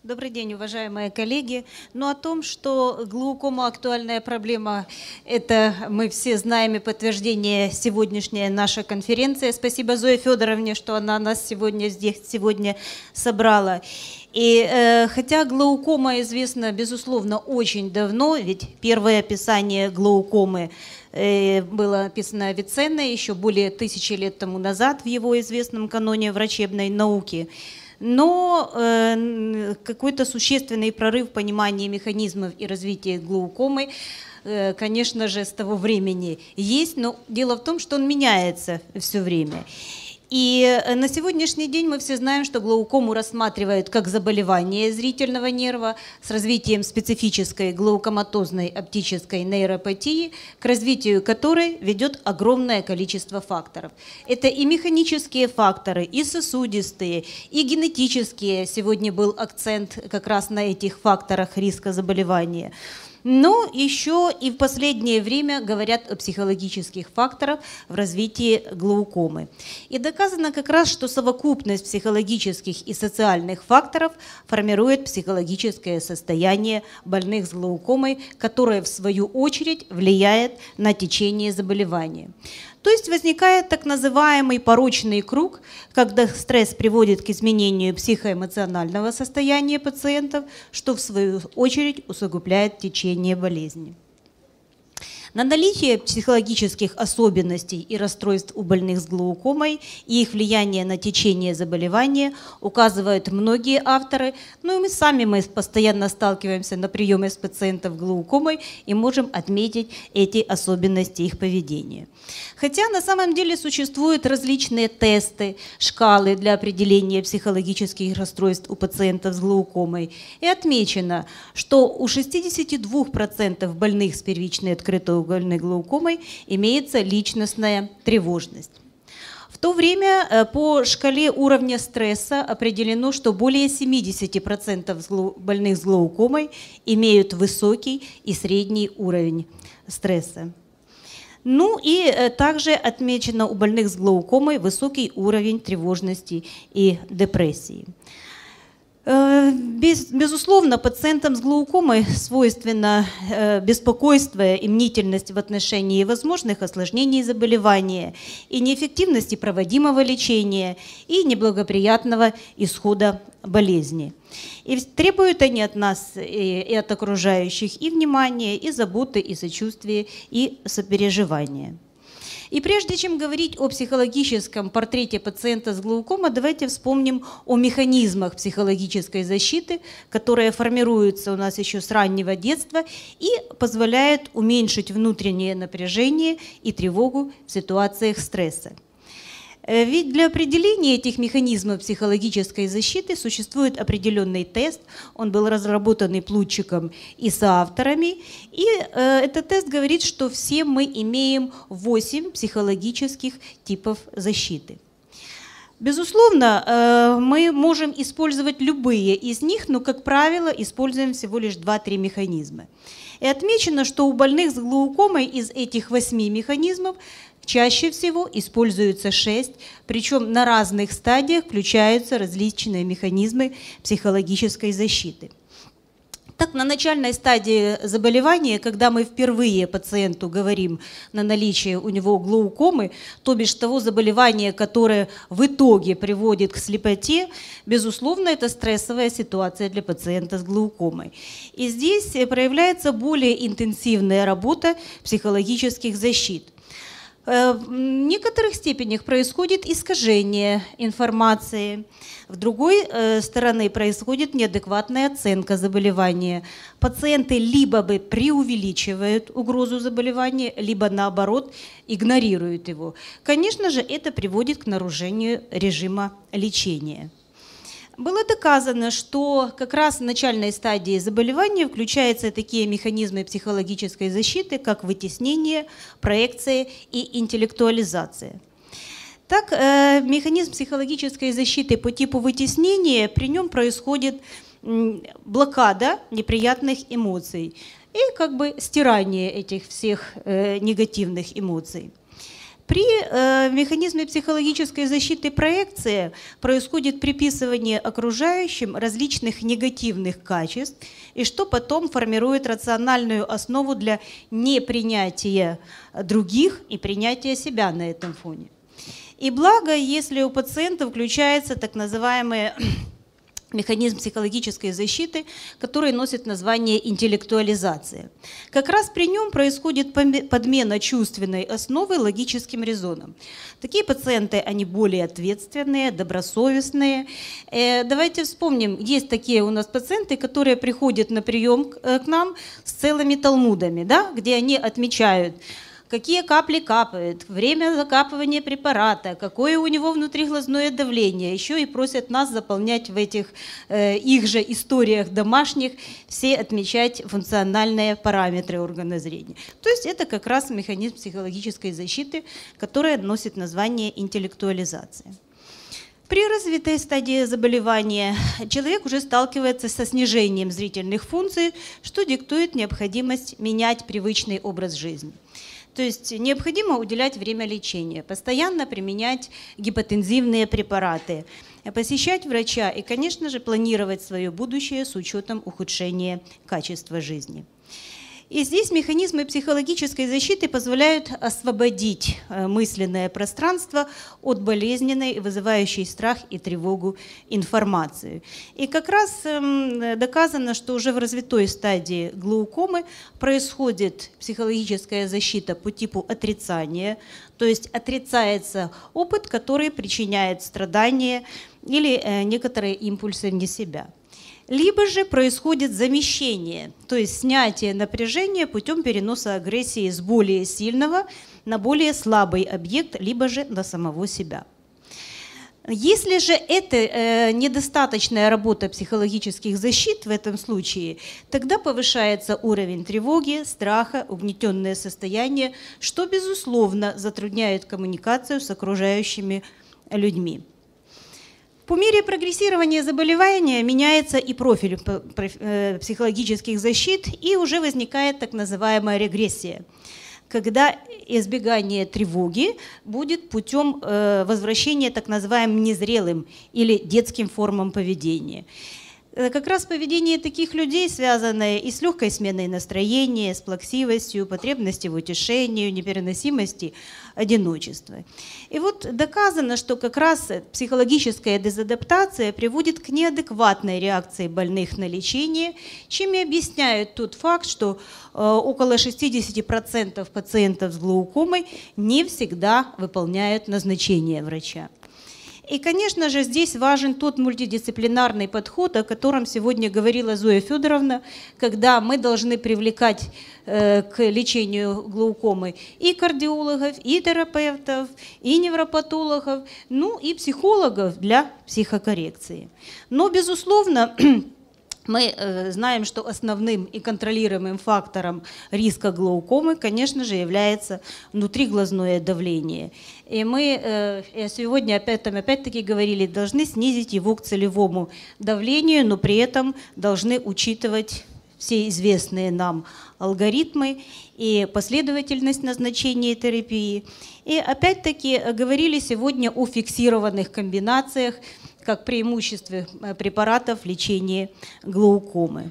Добрый день, уважаемые коллеги. Но о том, что глаукома актуальная проблема, это мы все знаем, и подтверждение сегодняшняя наша конференция. Спасибо Зое Федоровне, что она нас здесь сегодня собрала. И хотя глаукома известна, безусловно, очень давно, ведь первое описание глаукомы было описано Авиценна еще более 1000 лет тому назад в его известном каноне врачебной науки. Но какой-то существенный прорыв в понимании механизмов и развития глаукомы, конечно же, с того времени есть, но дело в том, что он меняется все время. И на сегодняшний день мы все знаем, что глаукому рассматривают как заболевание зрительного нерва с развитием специфической глаукоматозной оптической нейропатии, к развитию которой ведет огромное количество факторов. Это и механические факторы, и сосудистые, и генетические. Сегодня был акцент как раз на этих факторах риска заболевания. Но еще и в последнее время говорят о психологических факторах в развитии глаукомы. И доказано как раз, что совокупность психологических и социальных факторов формирует психологическое состояние больных с глаукомой, которое в свою очередь влияет на течение заболевания. То есть возникает так называемый порочный круг, когда стресс приводит к изменению психоэмоционального состояния пациентов, что в свою очередь усугубляет течение болезни. На наличие психологических особенностей и расстройств у больных с глаукомой и их влияние на течение заболевания указывают многие авторы, но и мы постоянно сталкиваемся на приеме с пациентов с глаукомой и можем отметить эти особенности их поведения. Хотя на самом деле существуют различные тесты, шкалы для определения психологических расстройств у пациентов с глаукомой. И отмечено, что у 62% больных с первичной открытой угольной глаукомой имеется личностная тревожность. В то время по шкале уровня стресса определено, что более 70% больных с глаукомой имеют высокий и средний уровень стресса. Ну и также отмечено у больных с глаукомой высокий уровень тревожности и депрессии. Безусловно, пациентам с глаукомой свойственно беспокойство и мнительность в отношении возможных осложнений заболевания и неэффективности проводимого лечения и неблагоприятного исхода болезни. И требуют они от нас и от окружающих и внимания, и заботы, и сочувствия, и сопереживания. И прежде чем говорить о психологическом портрете пациента с глаукомой, давайте вспомним о механизмах психологической защиты, которые формируются у нас еще с раннего детства и позволяют уменьшить внутреннее напряжение и тревогу в ситуациях стресса. Ведь для определения этих механизмов психологической защиты существует определенный тест, он был разработан и Плутчиком, и соавторами, и этот тест говорит, что все мы имеем 8 психологических типов защиты. Безусловно, мы можем использовать любые из них, но, как правило, используем всего лишь 2-3 механизма. И отмечено, что у больных с глаукомой из этих 8 механизмов чаще всего используется 6, причем на разных стадиях включаются различные механизмы психологической защиты. Так, на начальной стадии заболевания, когда мы впервые пациенту говорим на наличие у него глаукомы, то бишь того заболевания, которое в итоге приводит к слепоте, безусловно, это стрессовая ситуация для пациента с глаукомой. И здесь проявляется более интенсивная работа психологических защит. В некоторых степенях происходит искажение информации, в другой стороны происходит неадекватная оценка заболевания. Пациенты либо преувеличивают угрозу заболевания, либо наоборот игнорируют его. Конечно же, это приводит к нарушению режима лечения. Было доказано, что как раз в начальной стадии заболевания включаются такие механизмы психологической защиты, как вытеснение, проекция и интеллектуализация. Так, механизм психологической защиты по типу вытеснения, при нем происходит блокада неприятных эмоций и как бы стирание этих всех негативных эмоций. При механизме психологической защиты проекции происходит приписывание окружающим различных негативных качеств, и что потом формирует рациональную основу для непринятия других и принятия себя на этом фоне. И благо, если у пациента включается так называемый механизм психологической защиты, который носит название интеллектуализация. Как раз при нем происходит подмена чувственной основы логическим резоном. Такие пациенты, они более ответственные, добросовестные. Давайте вспомним, есть такие у нас пациенты, которые приходят на прием к нам с целыми талмудами, да, где они отмечают, какие капли капают, время закапывания препарата, какое у него внутриглазное давление. Еще и просят нас заполнять в этих их же историях домашних, все отмечать функциональные параметры органа зрения. То есть это как раз механизм психологической защиты, который носит название интеллектуализация. При развитой стадии заболевания человек уже сталкивается со снижением зрительных функций, что диктует необходимость менять привычный образ жизни. То есть необходимо уделять время лечения, постоянно применять гипотензивные препараты, посещать врача и, конечно же, планировать свое будущее с учетом ухудшения качества жизни. И здесь механизмы психологической защиты позволяют освободить мысленное пространство от болезненной, вызывающей страх и тревогу информации. И как раз доказано, что уже в развитой стадии глаукомы происходит психологическая защита по типу отрицания, то есть отрицается опыт, который причиняет страдания или некоторые импульсы вне себя. Либо же происходит замещение, то есть снятие напряжения путем переноса агрессии с более сильного на более слабый объект, либо же на самого себя. Если же это недостаточная работа психологических защит в этом случае, тогда повышается уровень тревоги, страха, угнетенное состояние, что, безусловно, затрудняет коммуникацию с окружающими людьми. По мере прогрессирования заболевания меняется и профиль психологических защит, и уже возникает так называемая регрессия, когда избегание тревоги будет путем возвращения так называемым незрелым или детским формам поведения. Как раз поведение таких людей, связанное и с легкой сменой настроения, с плаксивостью, потребностью в утешении, непереносимости одиночества. И вот доказано, что как раз психологическая дезадаптация приводит к неадекватной реакции больных на лечение, чем и объясняют тот факт, что около 60% пациентов с глаукомой не всегда выполняют назначение врача. И, конечно же, здесь важен тот мультидисциплинарный подход, о котором сегодня говорила Зоя Федоровна, когда мы должны привлекать к лечению глаукомы и кардиологов, и терапевтов, и невропатологов, ну и психологов для психокоррекции. Но, безусловно, мы знаем, что основным и контролируемым фактором риска глаукомы, конечно же, является внутриглазное давление. И мы сегодня опять-таки говорили, должны снизить его к целевому давлению, но при этом должны учитывать все известные нам алгоритмы и последовательность назначения терапии. И опять-таки говорили сегодня о фиксированных комбинациях, как преимуществе препаратов лечения глаукомы.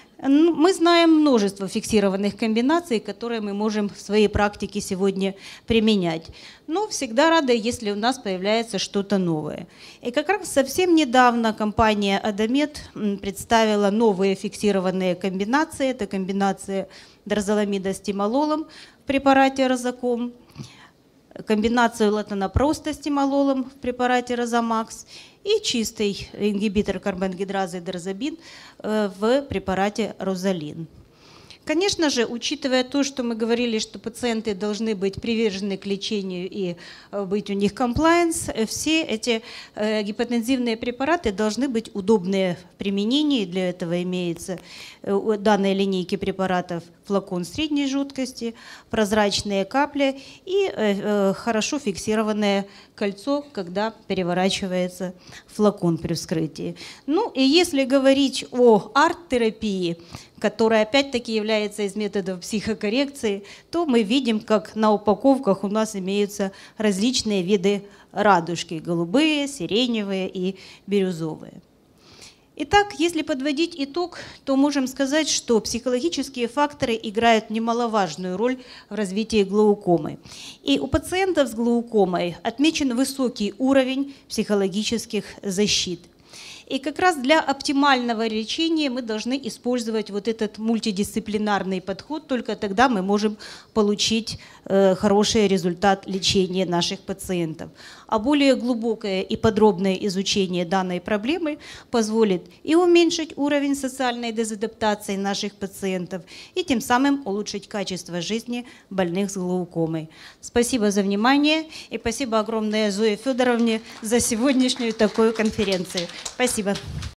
Мы знаем множество фиксированных комбинаций, которые мы можем в своей практике сегодня применять. Но всегда рада, если у нас появляется что-то новое. И как раз совсем недавно компания Адамед представила новые фиксированные комбинации. Это комбинация дрозоламида с тимололом в препарате Розаком, комбинацию латанопроста с тимололом в препарате Розамакс и чистый ингибитор карбонгидразы дрозабин в препарате Розалин. Конечно же, учитывая то, что мы говорили, что пациенты должны быть привержены к лечению и быть у них комплаенс, все эти гипотензивные препараты должны быть удобные в применении. Для этого имеется у данной линейки препаратов флакон средней жидкости, прозрачные капли и хорошо фиксированное кольцо, когда переворачивается флакон при вскрытии. Ну и если говорить о арт-терапии, которая опять-таки является из методов психокоррекции, то мы видим, как на упаковках у нас имеются различные виды радужки: голубые, сиреневые и бирюзовые. Итак, если подводить итог, то можем сказать, что психологические факторы играют немаловажную роль в развитии глаукомы. И у пациентов с глаукомой отмечен высокий уровень психологических защит. И как раз для оптимального лечения мы должны использовать вот этот мультидисциплинарный подход, только тогда мы можем получить хороший результат лечения наших пациентов. А более глубокое и подробное изучение данной проблемы позволит и уменьшить уровень социальной дезадаптации наших пациентов, и тем самым улучшить качество жизни больных с глаукомой. Спасибо за внимание, и спасибо огромное Зое Федоровне за сегодняшнюю такую конференцию. Спасибо.